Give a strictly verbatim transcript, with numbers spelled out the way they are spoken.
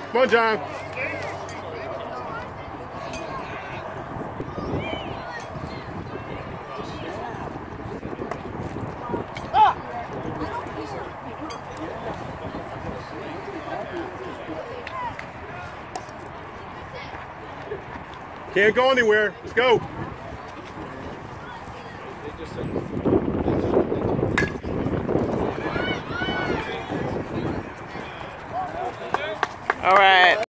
Come on, John. Can't go anywhere. Let's go. All right.